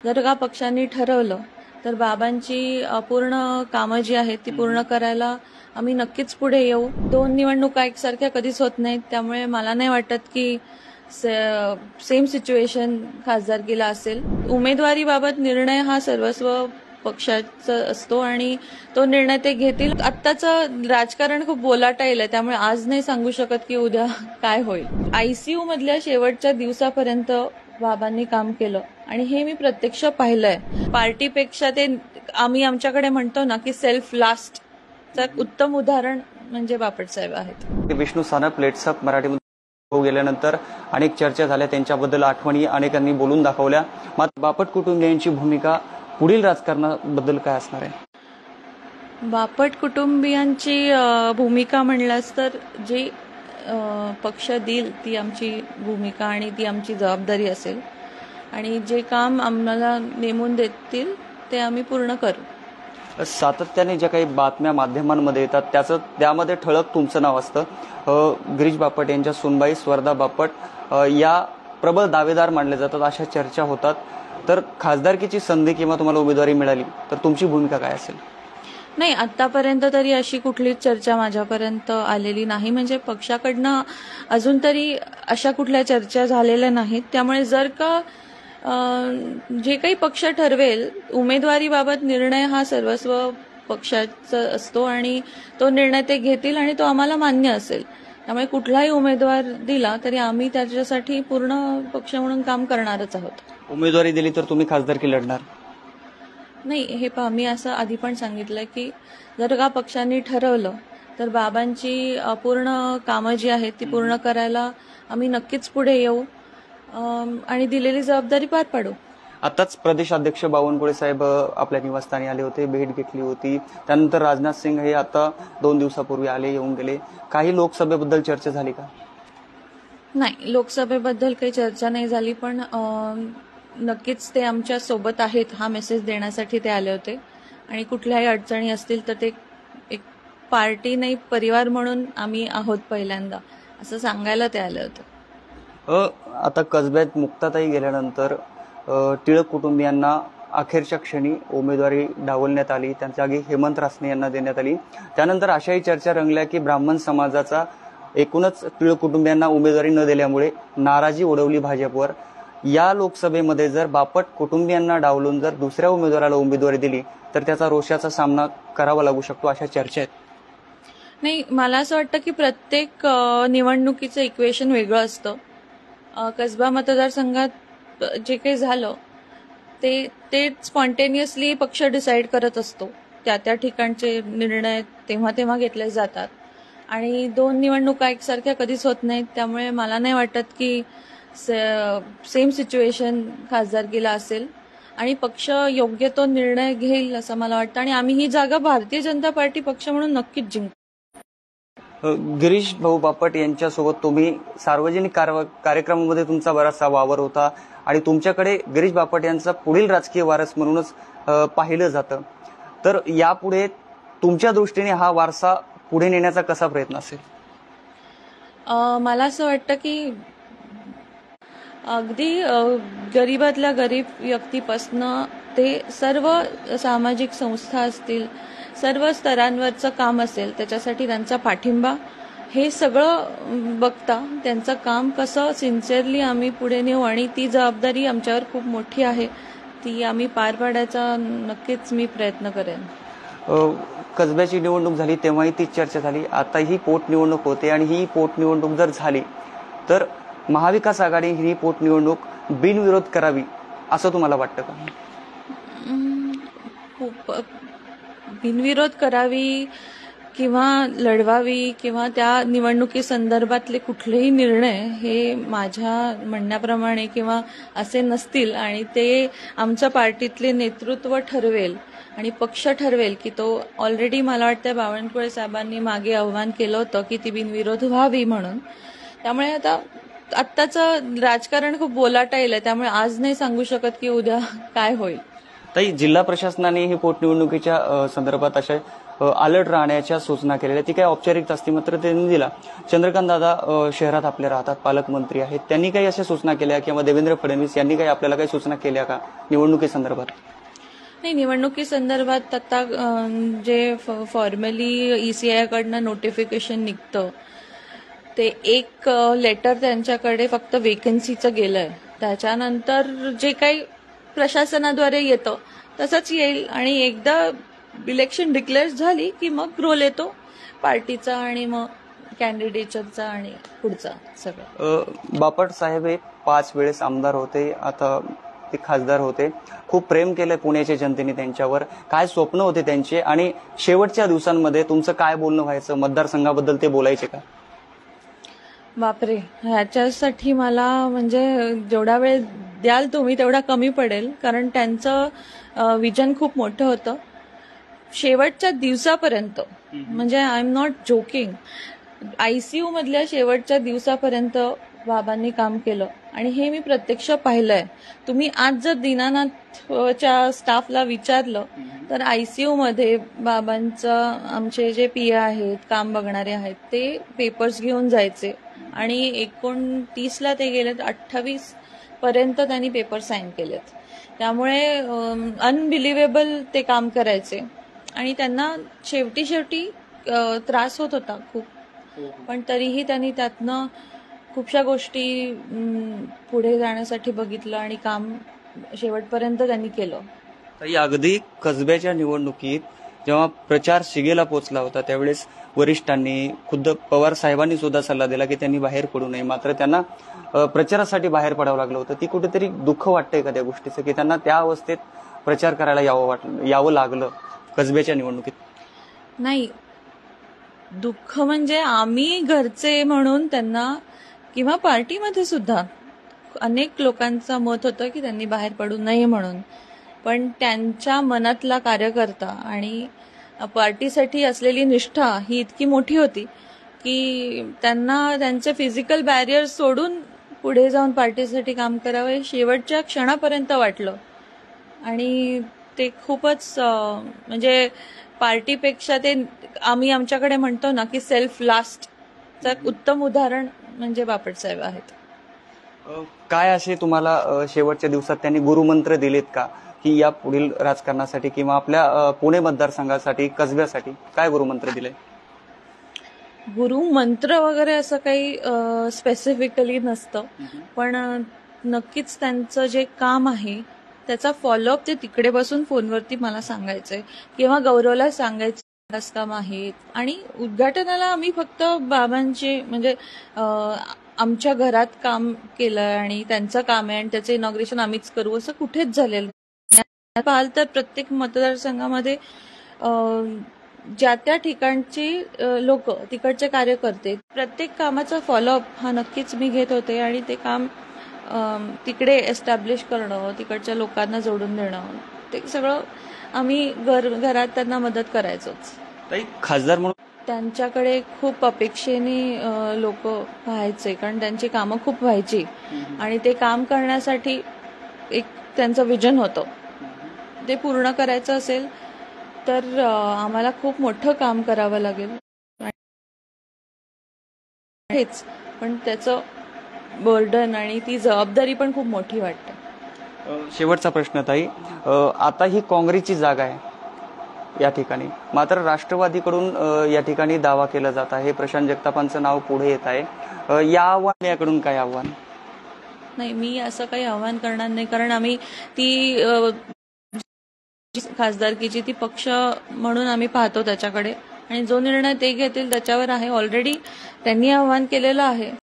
जर का पक्षांनी ठरवलं तर बाबांची पूर्ण कामं जी आहेत ती पूर्ण करायला आम्ही नक्कीच पुढे येऊ. 2 निवडणुका एकसारख्या कधीच होत नाहीत, त्यामुळे मला नाही वाटत की सेम सिच्युएशन खासदारकीला असेल. उमेदवारीबाबत निर्णय हा सर्वस्व पक्षाचा असतो आणि तो निर्णय ते घेतील. आत्ताचं राजकारण खूप बोलाटाईल आहे, त्यामुळे आज नाही सांगू शकत की उद्या काय होईल. आयसीयू मधल्या शेवटच्या दिवसापर्यंत बाबांनी काम केलं आणि हे मी प्रत्यक्ष पाहिलंय. पार्टीपेक्षा ते आम्ही आमच्याकडे म्हणतो ना की सेल्फ लास्ट चं उत्तम उदाहरण म्हणजे बापटसाहेब आहेत. विष्णू सानप लेट्सअप मराठीमध्ये गेल्यानंतर अनेक चर्चा झाल्या, त्यांच्याबद्दल आठवणी अनेकांनी बोलून दाखवल्या. मात्र बापट कुटुंबियांची भूमिका पुढील राजकारणाबद्दल काय असणार आहे? बापट कुटुंबियांची भूमिका म्हणलास तर जी पक्ष देईल ती आमची भूमिका आणि ती आमची जबाबदारी असेल आणि जे काम आम्हाला नेमून देतील ते आम्ही पूर्ण करू. सातत्याने ज्या काही बातम्या माध्यमांमध्ये येतात त्यामध्ये ठळक तुमचं नाव असतं. गिरीश बापट यांच्या सुनबाई स्वर्धा बापट या प्रबळ दावेदार मानले जातात, अशा चर्चा होतात. तर खासदारकीची संधी किंवा तुम्हाला उमेदवारी मिळाली तर तुमची भूमिका काय असेल? नाही, आतापर्यंत तरी अशी कुठलीच चर्चा माझ्यापर्यंत आलेली नाही. म्हणजे पक्षाकडनं अजून तरी अशा कुठल्या चर्चा झालेल्या नाहीत. त्यामुळे जर का जे काही पक्ष ठरवेल, उमेदवारीबाबत निर्णय हा सर्वस्व पक्षाचा असतो आणि तो निर्णय ते घेतील आणि तो आम्हाला मान्य असेल. त्यामुळे कुठलाही उमेदवार दिला तरी आम्ही त्याच्यासाठी पूर्ण पक्ष म्हणून काम करणारच आहोत. उमेदवारी दिली तर तुम्ही खासदारकी लढणार? नाही, हे पहा, मी असं आधी पण सांगितलं की जर का पक्षांनी ठरवलं तर बाबांची पूर्ण कामं जी आहेत ती पूर्ण करायला आम्ही नक्कीच पुढे येऊ आणि दिलेली जबाबदारी पार पाडू. आताच प्रदेशाध्यक्ष बावनकुळे साहेब आपल्या निवासस्थानी आले होते, भेट घेतली होती. त्यानंतर राजनाथ सिंह हे आता 2 दिवसापूर्वी येऊन गेले. काही लोकसभेबद्दल चर्चा झाली का? नाही, लोकसभेबद्दल काही चर्चा नाही झाली, पण नक्कीच ते आमच्या सोबत आहेत हा मेसेज देण्यासाठी ते आले होते आणि कुठल्याही अडचणी असतील तर ते एक पार्टी नाही परिवार म्हणून आम्ही आहोत पहिल्यांदा असं सांगायला ते आले होते. आता कसब्यात मुक्ताताई गेल्यानंतर टिळक कुटुंबियांना अखेरच्या क्षणी उमेदवारी डावलण्यात आली, त्यांच्या जागी हेमंत रासने यांना देण्यात आली. त्यानंतर अशाही चर्चा रंगल्या की ब्राह्मण समाजाचा एकूणच टिळक कुटुंबियांना उमेदवारी न दिल्यामुळे नाराजी ओढवली भाजपवर. या लोकसभेमध्ये जर बापट कुटुंबियांना डावलून जर दुसऱ्या उमेदवाराला उमेदवारी दिली तर त्याचा रोषाचा सामना करावा लागू शकतो, अशा चर्चा आहेत. नाही, मला असं वाटतं की प्रत्येक निवडणुकीचं इक्वेशन वेगळं असतं. कसबा मतदारसंघात जे काही झालं ते स्पॉन्टेनियसली पक्ष डिसाईड करत असतो. त्या ठिकाणचे निर्णय तेव्हा घेतले जातात आणि 2 निवडणुका एकसारख्या कधीच होत नाहीत. त्यामुळे मला नाही वाटत की सेम सिच्युएशन खासदारकीला असेल आणि पक्ष योग्य तो निर्णय घेईल असं मला वाटतं आणि आम्ही ही जागा भारतीय जनता पार्टी पक्ष म्हणून नक्कीच जिंकू. गिरीश भाऊ बापट यांच्यासोबत तुम्ही सार्वजनिक कार्यक्रमामध्ये तुमचा बराचसा वावर होता आणि तुमच्याकडे गिरीश बापट यांचा पुढील राजकीय वारस म्हणूनच पाहिलं जातं. तर यापुढे तुमच्या दृष्टीने हा वारसा पुढे नेण्याचा कसा प्रयत्न असेल? मला असं वाटतं की अगदी गरीबातल्या गरीब व्यक्तीपासनं ते सर्व सामाजिक संस्था असतील, सर्व स्तरांवरचं काम असेल, त्याच्यासाठी त्यांचा पाठिंबा हे सगळं बघता त्यांचं काम कसं सिन्सिअरली आम्ही पुढे नेऊ आणि ती जबाबदारी आमच्यावर खूप मोठी आहे, ती आम्ही पार पाडायचा नक्कीच मी प्रयत्न करेन. कसब्याची निवडणूक झाली तेव्हाही तीच चर्चा झाली, आता ही पोटनिवडणूक होते आणि ही पोटनिवडणूक जर झाली तर महाविकास आघाडी ही पोटनिवडणूक बिनविरोध करावी असं तुम्हाला वाटतं का? बिनविरोध करावी किंवा लढवावी किंवा त्या निवडणुकी संदर्भातले कुठलेही निर्णय हे माझ्या म्हणण्याप्रमाणे किंवा असे नसतील आणि ते आमच्या पार्टीतले नेतृत्व ठरवेल आणि पक्ष ठरवेल की तो ऑलरेडी मला वाटतं बावनकुळे साहेबांनी मागे आव्हान केलं होतं की ती बिनविरोध व्हावी म्हणून. त्यामुळे आत्ताचं राजकारण खूप बोलाटाईल आहे, त्यामुळे आज नाही सांगू शकत की उद्या काय होईल. ताई, जिल्हा प्रशासनाने ही पोटनिवडणुकीच्या संदर्भात अशा अलर्ट राहण्याच्या सूचना केलेल्या. ती काही औपचारिक असती मात्र त्यांनी दिला. चंद्रकांत दादा शहरात आपले राहतात, पालकमंत्री आहेत, त्यांनी काही अशा सूचना केल्या किंवा देवेंद्र फडणवीस यांनी काही आपल्याला काही सूचना केल्या का निवडणुकीसंदर्भात? नाही, निवडणुकीसंदर्भात आता जे फॉर्मली ECI कडनं नोटिफिकेशन निघतं ते एक लेटर त्यांच्याकडे फक्त वेकन्सीचं गेलंय. त्याच्यानंतर जे काही प्रशासनाद्वारे येतं तसंच येईल आणि एकदा इलेक्शन डिक्लेअर झाली की मग रोल येतो पार्टीचा आणि मग कॅन्डिडेटचा आणि पुढचा सगळं. बापट साहेब हे 5 वेळेस आमदार होते, आता ते खासदार होते. खूप प्रेम केलंय पुण्याच्या जनतेने त्यांच्यावर. काय स्वप्न होते त्यांचे आणि शेवटच्या दिवसांमध्ये तुमचं काय बोलणं व्हायचं? मतदारसंघाबद्दल ते बोलायचे का? बापरे, ह्याच्यासाठी मला म्हणजे जेवढा वेळ द्याल तुम्ही तेवढा कमी पडेल, कारण त्यांचं विजन खूप मोठं होतं. शेवटच्या दिवसापर्यंत, म्हणजे I am not joking, ICU मधल्या शेवटच्या दिवसापर्यंत बाबांनी काम केलं आणि हे मी प्रत्यक्ष पाहिलंय. तुम्ही आज जर दीनानाथच्या स्टाफला विचारलं तर ICU मध्ये बाबांचं आमचे जे PA आहेत, काम बघणारे आहेत, ते पेपर्स घेऊन जायचे आणि 29ला ते गेलेत, 28 पर्यंत त्यांनी पेपर साईन केलेत. त्यामुळे अनबिलिव्हेबल ते काम करायचे आणि त्यांना शेवटी त्रास होत होता खूप, पण तरीही त्यांनी त्यातनं खूपशा गोष्टी पुढे जाण्यासाठी बघितलं आणि काम शेवटपर्यंत त्यांनी केलं. अगदी कसब्याच्या निवडणुकीत जेव्हा प्रचार शिगेला पोहोचला होता त्यावेळेस वरिष्ठांनी, खुद्द पवार साहेबांनी सुद्धा सल्ला दिला की त्यांनी बाहेर पडू नये, मात्र त्यांना प्रचारासाठी बाहेर पडावं लागलं होतं. ती कुठेतरी दुःख वाटतंय का त्या गोष्टीचं की त्यांना त्या अवस्थेत प्रचार करायला यावं लागलं कसब्याच्या निवडणुकीत? नाही, दुःख म्हणजे आम्ही घरचे म्हणून त्यांना किंवा पार्टीमध्ये सुद्धा अनेक लोकांचं मत होतं की त्यांनी बाहेर पडू नये म्हणून, पण त्यांच्या मनातला कार्यकर्ता आणि पार्टीसाठी असलेली निष्ठा ही इतकी मोठी होती की त्यांना त्यांचे फिजिकल बॅरियर सोडून पुढे जाऊन पार्टीसाठी काम करावं शेवटच्या क्षणापर्यंत वाटलं आणि ते खूपच म्हणजे पार्टीपेक्षा ते आम्ही आमच्याकडे म्हणतो ना की सेल्फ लास्टचं उत्तम उदाहरण म्हणजे बापट साहेब आहेत. काय असे तुम्हाला शेवटच्या दिवसात त्यांनी गुरुमंत्र दिलेत का की या पुढील राजकारणासाठी किंवा आपल्या पुणे मतदारसंघासाठी, कसब्यासाठी काय गुरुमंत्र दिले? गुरुमंत्र वगैरे असं काही स्पेसिफिकली नसतं, पण नक्कीच त्यांचं जे काम आहे त्याचा फॉलोअप ते तिकडे बसून फोनवरती मला सांगायचंय किंवा गौरवला सांगायचं काम आहे. आणि उद्घाटनाला आम्ही फक्त बाबांचे म्हणजे आमच्या घरात काम केलं आणि त्यांचं काम आहे आणि त्याचं इनॉग्रेशन आम्हीच करू असं कुठेच झालेलं पाहाल तर प्रत्येक मतदारसंघामध्ये ज्या त्या ठिकाणची लोक, तिकडचे कार्यकर्ते, प्रत्येक कामाचा फॉलोअप हा नक्कीच मी घेत होते आणि ते काम तिकडे एस्टॅब्लिश करणं, तिकडच्या लोकांना जोडून देणं, ते सगळं आम्ही घरात त्यांना मदत करायचोच. खासदार म्हणून त्यांच्याकडे खूप अपेक्षेने लोक पाहायचे, कारण त्यांची कामं खूप व्हायची आणि ते काम करण्यासाठी एक त्यांचं विजन होतं. ते पूर्ण करायचं असेल तर आम्हाला खूप मोठं काम करावं लागेल, हेच, पण त्याचं बर्डन आणि ती जबाबदारी पण खूप मोठी वाटते. शेवटचा प्रश्न ताई, आता ही काँग्रेसची जागा आहे या ठिकाणी, मात्र राष्ट्रवादीकडून या ठिकाणी दावा केला जात आहे, प्रशांत जगतापांचं नाव पुढे येत आहे. या आव्हान याकडून काय आव्हान? नाही, मी असं काही आव्हान करणार नाही, कारण आम्ही ती खासदारकीची ती पक्ष म्हणून आम्ही पाहतो त्याच्याकडे आणि जो निर्णय ते घेतील त्याच्यावर आहे. ऑलरेडी त्यांनी आव्हान केलेलं आहे.